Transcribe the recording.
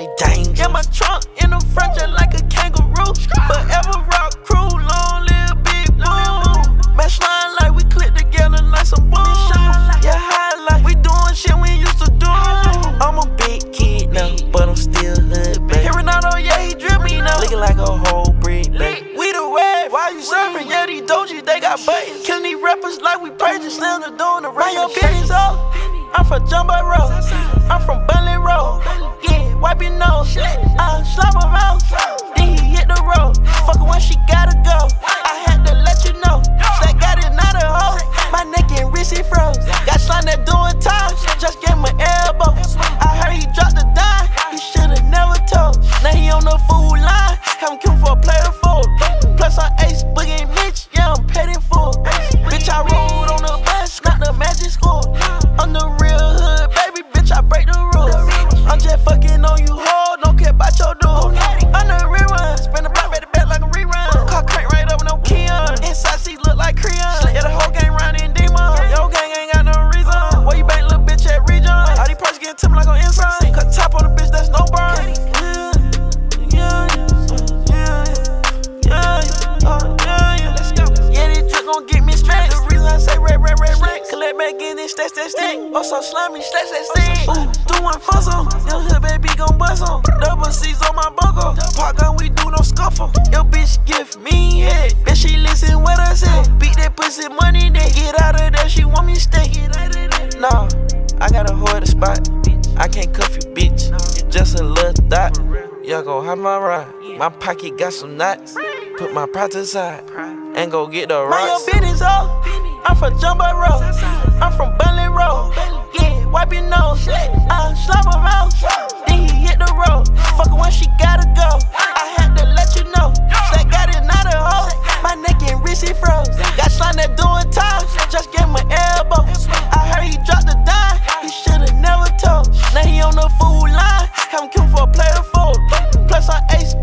dangerous. In my trunk, in the front, just like a kangaroo. Forever rock crew, long live Big Boo. Match line like we click together like some boom. Yeah, highlight, we doing shit we used to do. I'm a big kid now, but I'm still hood, baby. Hearing out, oh yeah, he drip me now. Looking like a whole brick, baby. We the wave, why you surfing? Yeah, these dojis, they got buttons. Killing these rappers like we praising, slam the door in the rain. Your business up. I'm from Jumbo Road, I'm from Bunley Road. Yeah, wipe your nose, I slap around. Then he hit the road, fuckin' when she gotta go. I had to let you know, that got it not a hoe. My neck and wrist he froze, got slime that doing time, just gave him an elbow. I heard he dropped the dime, he should've never told. Now he on the food line, have him come for a player fold. Plus I'm Ace, Boogie and Mitch, yeah I'm petty full. Bitch I rode on the bus, not the magic school. I'm the real hood, baby, bitch, I break the rules. I'm just fucking on you, hoe, don't care about your dude. I'm the rerun, spin the block, back to back like a rerun. Car crank right up, no Keon. Inside seat look like Creon. Yeah, the whole gang round in demon. Yo, gang ain't got no reason. Where you bank, little bitch at region? All these prices getting to me like on inside. Cut top on the bitch, that's no burn. Yeah, this drip gon' get me smacked. The reason I say red. Collect back in this stack. Oh, so slimy, stack. Ooh, do one for some. Your hood baby gon' bust on. Double C's on my buckle. Park gun, we do no scuffle. Your bitch give me head. Bitch, she listen what I say. Beat that pussy money, then get out of there. She want me stay. Nah, I got a hoe at the spot. I can't cuff you, bitch. You just a little dot. Y'all gon' hop my ride. My pocket got some knots. Put my pride to the side and go get the rocks. Mind your business, oh. I'm from Jumbo Road, I'm from Bunley Road. Yeah, wipe your nose, I slap around. Then he hit the road, fuckin' when she gotta go. I had to let you know, that got it not a hoe. My neck and wrist he froze, got slime that doing time, just gave him an elbow. I heard he dropped the dime, he should've never told. Now he on the food line, have him come for a player fold. Plus I'm Ace,